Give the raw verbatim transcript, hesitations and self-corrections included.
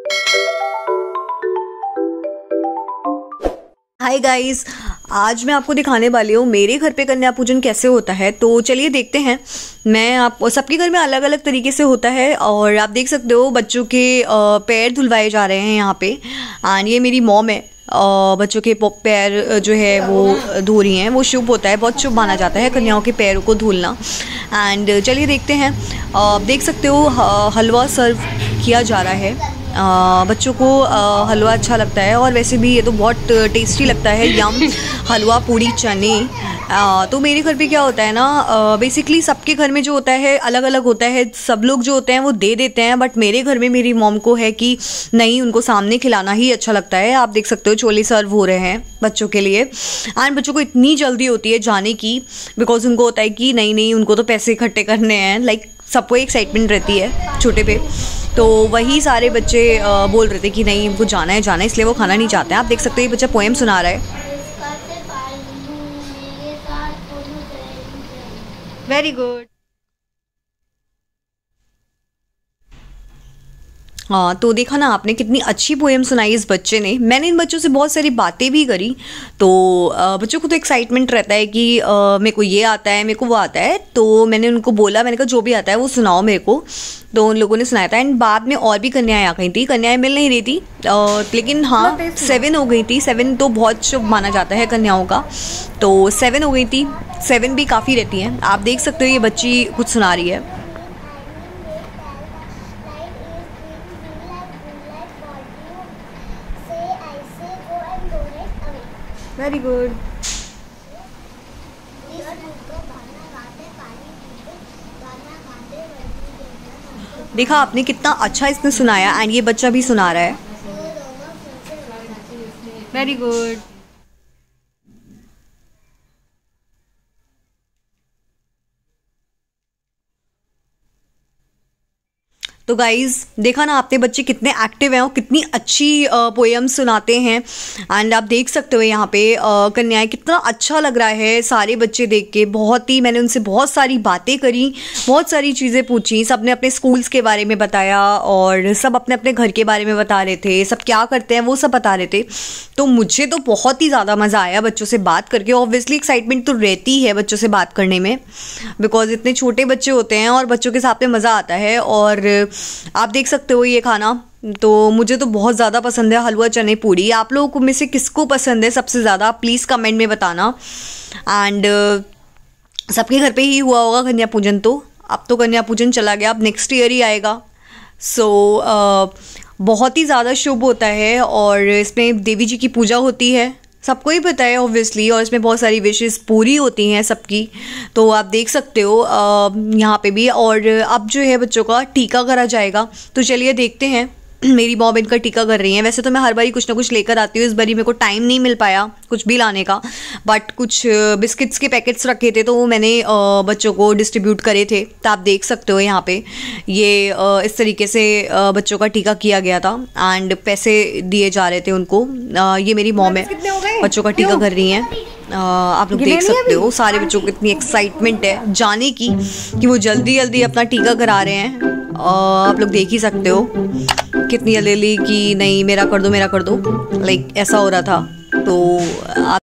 Hi guys, आज मैं आपको दिखाने वाली हूँ मेरे घर पे कन्या पूजन कैसे होता है। तो चलिए देखते हैं। मैं आप सबके घर में अलग अलग तरीके से होता है और आप देख सकते हो बच्चों के पैर धुलवाए जा रहे हैं यहाँ पे। एंड ये मेरी मॉम है, बच्चों के पैर जो है वो धो रही हैं। वो शुभ होता है, बहुत शुभ माना जाता है कन्याओं के पैरों को धुलना। एंड चलिए देखते हैं। आप देख सकते हो हलवा सर्व किया जा रहा है। आ, बच्चों को आ, हलवा अच्छा लगता है और वैसे भी ये तो बहुत टेस्टी लगता है। यम हलवा पूड़ी चने। आ, तो मेरे घर पे क्या होता है ना, बेसिकली सबके घर में जो होता है अलग अलग होता है। सब लोग जो होते हैं वो दे देते हैं, बट मेरे घर में मेरी मॉम को है कि नहीं, उनको सामने खिलाना ही अच्छा लगता है। आप देख सकते हो छोले सर्व हो रहे हैं बच्चों के लिए। एंड बच्चों को इतनी जल्दी होती है जाने की, बिकॉज उनको होता है कि नहीं नहीं उनको तो पैसे इकट्ठे करने हैं। लाइक सबको एक्साइटमेंट रहती है छोटे पे। तो वही सारे बच्चे बोल रहे थे कि नहीं उनको जाना है जाना है, इसलिए वो खाना नहीं चाहते हैं। आप देख सकते हो ये बच्चा पोएम सुना रहा है। Very good. हाँ, तो देखा ना आपने कितनी अच्छी पोएम सुनाई इस बच्चे ने। मैंने इन बच्चों से बहुत सारी बातें भी करी। तो बच्चों को तो एक्साइटमेंट रहता है कि मेरे को ये आता है, मेरे को वो आता है। तो मैंने उनको बोला, मैंने कहा जो भी आता है वो सुनाओ मेरे को। तो उन लोगों ने सुनाया था। एंड बाद में और भी कन्याएं आ गई थी, कन्याएं मिल नहीं रही थी, आ, लेकिन हाँ सेवन हो गई थी। सेवन तो बहुत शुभ माना जाता है कन्याओं का। तो सेवन हो गई थी, सेवन भी काफ़ी रहती हैं। आप देख सकते हो ये बच्ची कुछ सुना रही है। Very good. देखा आपने कितना अच्छा इसने सुनाया। एंड ये बच्चा भी सुना रहा है। Very good. तो गाइज़ देखा ना आपने बच्चे कितने एक्टिव हैं और कितनी अच्छी पोएम सुनाते हैं। एंड आप देख सकते हो यहाँ पे कन्याएं, कितना अच्छा लग रहा है सारे बच्चे देख के। बहुत ही मैंने उनसे बहुत सारी बातें करी, बहुत सारी चीज़ें पूछी। सब ने अपने स्कूल्स के बारे में बताया और सब अपने अपने घर के बारे में बता रहे थे। सब क्या करते हैं वो सब बता रहे थे। तो मुझे तो बहुत ही ज़्यादा मज़ा आया बच्चों से बात करके। ऑब्वियसली एक्साइटमेंट तो रहती है बच्चों से बात करने में, बिकॉज इतने छोटे बच्चे होते हैं और बच्चों के साथ में मज़ा आता है। और आप देख सकते हो ये खाना तो मुझे तो बहुत ज़्यादा पसंद है, हलवा चने पूड़ी। आप लोगों को में से किसको पसंद है सबसे ज़्यादा, प्लीज़ कमेंट में बताना। एंड uh, सबके घर पे ही हुआ होगा कन्या पूजन। तो अब तो कन्या पूजन चला गया, अब नेक्स्ट ईयर ही आएगा। सो so, uh, बहुत ही ज़्यादा शुभ होता है और इसमें देवी जी की पूजा होती है, सबको ही पता है ऑब्वियसली। और इसमें बहुत सारी विशेष पूरी होती हैं सबकी। तो आप देख सकते हो यहाँ पे भी। और अब जो है बच्चों का टीका करा जाएगा। तो चलिए देखते हैं। मेरी मॉम इनका टीका कर रही हैं। वैसे तो मैं हर बारी कुछ ना कुछ लेकर आती हूँ, इस बारी मेरे को टाइम नहीं मिल पाया कुछ भी लाने का। बट कुछ बिस्किट्स के पैकेट्स रखे थे तो वो मैंने बच्चों को डिस्ट्रीब्यूट करे थे। तो आप देख सकते हो यहाँ पे ये इस तरीके से बच्चों का टीका किया गया था एंड पैसे दिए जा रहे थे उनको। ये मेरी मॉम है, बच्चों का टीका कर रही हैं। आप लोग देख सकते हो सारे बच्चों को कितनी एक्साइटमेंट है जाने की कि वो जल्दी जल्दी अपना टीका करा रहे हैं। आप लोग देख ही सकते हो कितनी जल्दी कि नहीं मेरा कर दो मेरा कर दो, लाइक ऐसा हो रहा था। तो आप